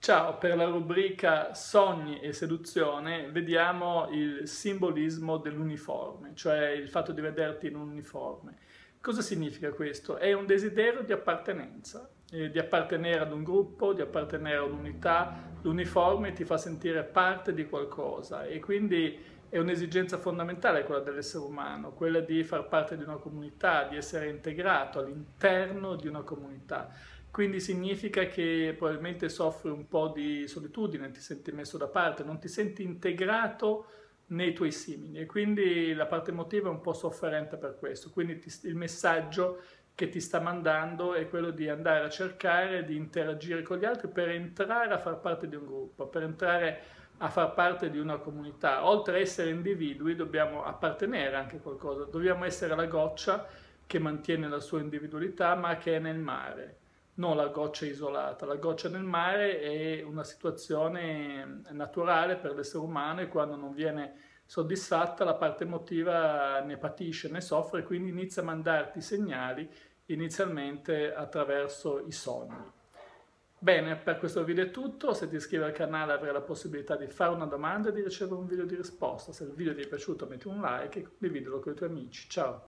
Ciao, per la rubrica Sogni e seduzione vediamo il simbolismo dell'uniforme, cioè il fatto di vederti in un uniforme. Cosa significa questo? È un desiderio di appartenere ad un gruppo, di appartenere a un'unità. L'uniforme ti fa sentire parte di qualcosa e quindi è un'esigenza fondamentale quella dell'essere umano, quella di far parte di una comunità, di essere integrato all'interno di una comunità. Quindi significa che probabilmente soffri un po' di solitudine, ti senti messo da parte, non ti senti integrato nei tuoi simili e quindi la parte emotiva è un po' sofferente per questo. Quindi il messaggio che ti sta mandando è quello di andare a cercare di interagire con gli altri per entrare a far parte di un gruppo, per entrare a far parte di una comunità. Oltre a essere individui, dobbiamo appartenere anche a qualcosa, dobbiamo essere la goccia che mantiene la sua individualità ma che è nel mare, non la goccia isolata. La goccia nel mare è una situazione naturale per l'essere umano e quando non viene soddisfatta la parte emotiva ne patisce, ne soffre e quindi inizia a mandarti segnali inizialmente attraverso i sogni. Bene, per questo video è tutto. Se ti iscrivi al canale avrai la possibilità di fare una domanda e di ricevere un video di risposta. Se il video ti è piaciuto metti un like e condividilo con i tuoi amici. Ciao!